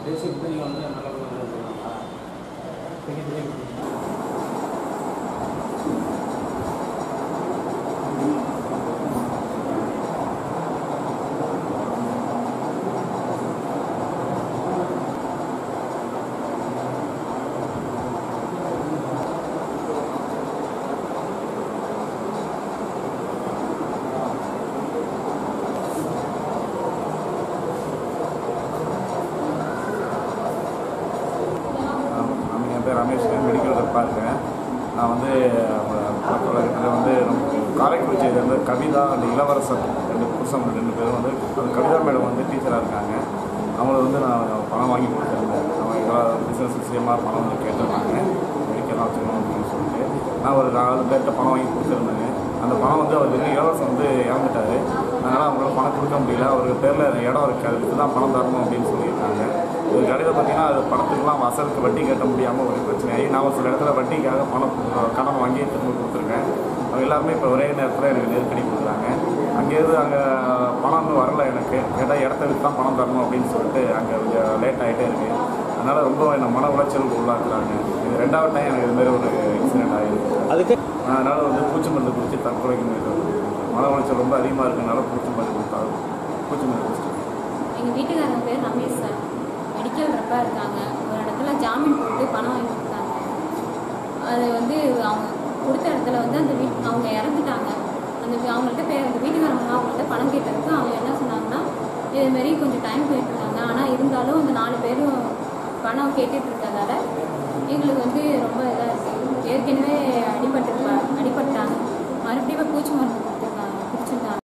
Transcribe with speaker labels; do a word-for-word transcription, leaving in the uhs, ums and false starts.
Speaker 1: பேசிக்கிட்டு நீங்கள் வந்து நல்ல சொல்லுவாங்களா
Speaker 2: ரமேஷ் மெடிக்கல் ரெப்பாக இருக்கேன். நான் வந்து பக்கத்தில் வந்து காரைக்குறிச்சியில் வந்து கவிதா அந்த இளவரசன் ரெண்டு புருஷன் ரெண்டு பேரும் வந்து அந்த கவிதா மேடம் வந்து டீச்சராக இருக்காங்க. அவங்கள வந்து நான் பணம் வாங்கி கொடுத்துருந்தேன். அவங்க எல்லாம் பிஸ்னஸ் விஷயமாக பணம் வந்து கேட்டிருந்தாங்க, மெடிக்கலாக வச்சுக்கணும் அப்படின்னு சொல்லிட்டு நான் ஒரு நாலு பேர்கிட்ட பணம் வாங்கி கொடுத்துருந்தேங்க. அந்த பணம் வந்து அவர் வந்து இளவரசன் வந்து இறந்துட்டார். அதனால் அவங்களால பணம் கொடுக்க முடியல. அவருக்கு பேரில் இடம் இருக்குது, அதுக்கு தான் பணம் தரணும் அப்படின்னு சொல்லியிருக்காங்க. ஒரு கடையில் பார்த்தீங்கன்னா அது பணத்துக்குலாம் அசலுக்கு வட்டி கட்ட முடியாமல் ஒரு பிரச்சனையாகி நான் ஒரு சில இடத்துல வட்டிக்காக பணம் கடன் வாங்கி திரும்ப கொடுத்துருக்கேன். அவங்க எல்லாருமே இப்போ ஒரே நேரத்தில் எனக்கு நெருக்கடி கொடுக்குறாங்க. அங்கேருந்து அங்கே பணம் இன்னும் வரல. எனக்கு கேட்டால் இடத்த விட்டு தான் பணம் தரணும் அப்படின்னு சொல்லிட்டு அங்கே கொஞ்சம் லேட் ஆகிட்டே இருக்குது. அதனால் ரொம்ப என்னை மன உளைச்சலுக்கு உள்ளாக்குறாங்க. இது ரெண்டாவது டைம் எனக்கு இதுமாரி ஒரு இன்சிடென்ட் ஆகிருக்கு. அதுக்கு அதனால் வந்து பூச்சி மருந்து குடிச்சு தற்கொலைக்கு முயற்சி மன உளைச்சல் ரொம்ப அதிகமாக இருக்கிறதுனால பூச்சி மருந்து கொடுத்தாங்க. பூச்சி மருந்து குடிச்சிட்டு
Speaker 3: எங்கள் வீட்டுக்காரங்க பேர் ரமேஷ் சார், மெடிக்கல் ரெப்பாக இருக்காங்க. ஒரு இடத்துல ஜாமீன் போட்டு பணம் வாங்கி கொடுத்தாங்க. அது வந்து அவங்க கொடுத்த இடத்துல வந்து அந்த வீட் அவங்க இறந்துட்டாங்க. அந்த அவங்கள்ட்ட பே அந்த வீட்டுக்காரங்க அவங்கள்ட்ட பணம் கேட்டதுக்கு அவங்க என்ன சொன்னாங்கன்னா, இதுமாரி கொஞ்சம் டைம் போயிட்டுருக்காங்க, ஆனால் இருந்தாலும் அந்த நாலு பேரும் பணம் கேட்டுட்டு இருக்கிறதால